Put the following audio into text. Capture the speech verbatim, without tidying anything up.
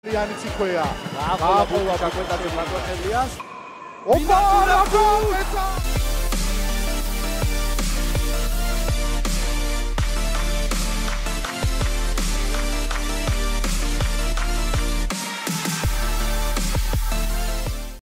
Γιάννη Τσίχοια. Bravo la cuenta de Platón Elías. ¡Opa! ¡La